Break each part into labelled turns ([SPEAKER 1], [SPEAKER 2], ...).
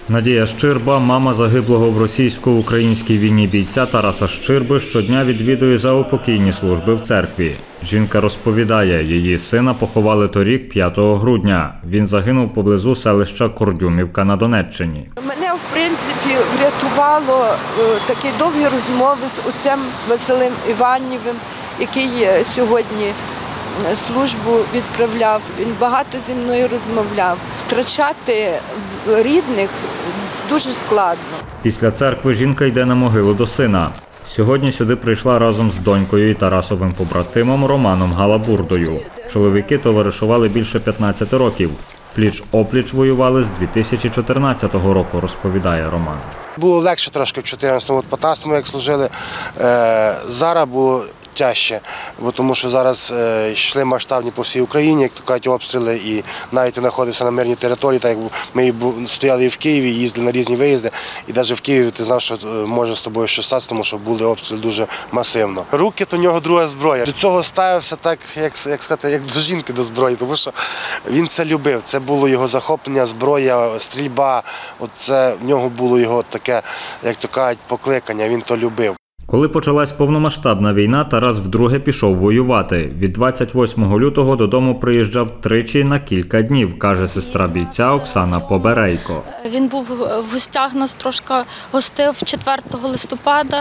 [SPEAKER 1] Надія Щирба – мама загиблого в російсько-українській війні бійця Тараса Щирби, щодня відвідує заупокійні служби в церкві. Жінка розповідає, її сина поховали торік 5 грудня. Він загинув поблизу селища Кордюмівка на Донеччині.
[SPEAKER 2] Мене, в принципі, врятувало такі довгі розмови з отцем Василем Іванівим, який сьогодні службу відправляв. Він багато зі мною розмовляв. Втрачати рідних дуже складно.
[SPEAKER 1] Після церкви жінка йде на могилу до сина. Сьогодні сюди прийшла разом з донькою і Тарасовим побратимом Романом Галабурдою. Чоловіки товаришували більше 15 років. Пліч-опліч воювали з 2014 року, розповідає Роман.
[SPEAKER 3] Було легше трошки в 14-му, по 15-му як служили. Зараз було тяжче, бо тому що зараз йшли масштабні по всій Україні, як то кажуть, обстріли, і навіть ти знаходився на мирній території, так як ми стояли і в Києві, їздили на різні виїзди, і навіть в Києві ти знав, що може з тобою в 16-му, що були обстріли дуже масивно. Руки – то в нього друга зброя. До цього ставився так, як сказати, як до жінки до зброї, тому що він це любив, це було його захоплення, зброя, стрільба, це в нього було його таке, як то кажуть, покликання, він то любив.
[SPEAKER 1] Коли почалась повномасштабна війна, Тарас вдруге пішов воювати. Від 28 лютого додому приїжджав тричі на кілька днів, каже сестра бійця Оксана Поберейко.
[SPEAKER 4] Він був в гостях, нас трошки гостив 4 листопада.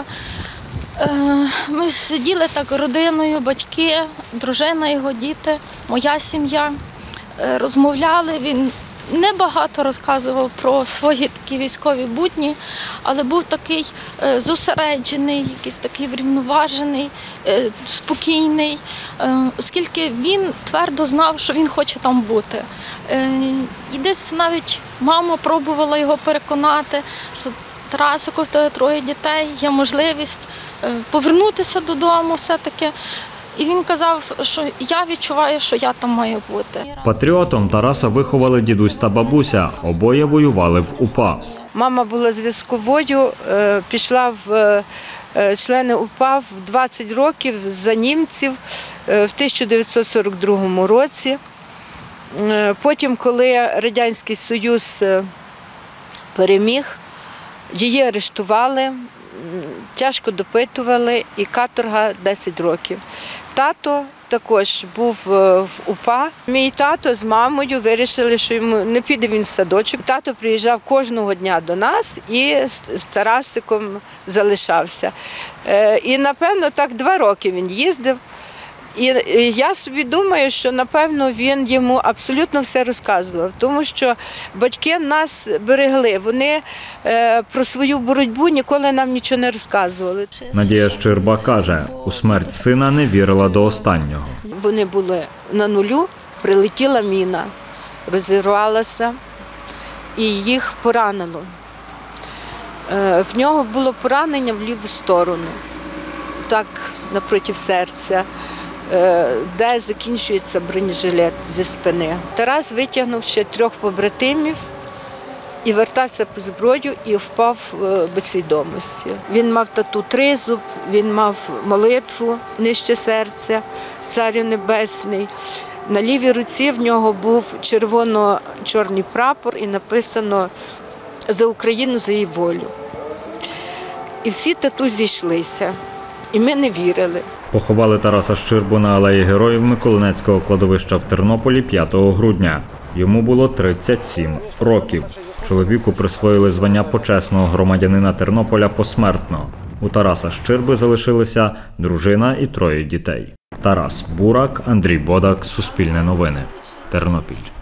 [SPEAKER 4] Ми сиділи так родиною, батьки, дружина його, діти, моя сім'я. Розмовляли, він небагато розказував про свої такі військові будні, але був такий зосереджений, якийсь такий врівноважений, спокійний, оскільки він твердо знав, що він хоче там бути. І десь навіть мама пробувала його переконати, що Тарасику, в тебе 3 дітей, є можливість повернутися додому все-таки. І він казав, що я відчуваю, що я там маю бути.
[SPEAKER 1] Патріотом Тараса виховали дідусь та бабуся. Обоє воювали в УПА.
[SPEAKER 2] Мама була зв'язковою, пішла в члени УПА в 20 років за німців в 1942 році. Потім, коли Радянський Союз переміг, її арештували, тяжко допитували і каторга 10 років. Тато також був в УПА. Мій тато з мамою вирішили, що йому не піде він в садочок. Тато приїжджав кожного дня до нас і з Тарасиком залишався. І, напевно, так 2 роки він їздив. І я собі думаю, що, напевно, він йому абсолютно все розказував, тому що батьки нас берегли, вони про свою боротьбу ніколи нам нічого не розказували.
[SPEAKER 1] Надія Щирба каже, у смерть сина не вірила до останнього.
[SPEAKER 2] Вони були на нулю, прилетіла міна, розірвалася і їх поранило. В нього було поранення в ліву сторону, так напроти серця, де закінчується бронежилет зі спини. Тарас витягнув ще 3 побратимів і вертався по зброю і впав без свідомості. Він мав тату тризуб, він мав молитву нижче серця, Царю Небесний. На лівій руці в нього був червоно-чорний прапор і написано «За Україну, за її волю». І всі тату зійшлися, і ми не вірили.
[SPEAKER 1] Поховали Тараса Щирбу на алеї Героїв Миколинецького кладовища в Тернополі 5 грудня. Йому було 37 років. Чоловіку присвоїли звання почесного громадянина Тернополя посмертно. У Тараса Щирби залишилися дружина і 3 дітей. Тарас Бурак, Андрій Бодак, Суспільне новини, Тернопіль.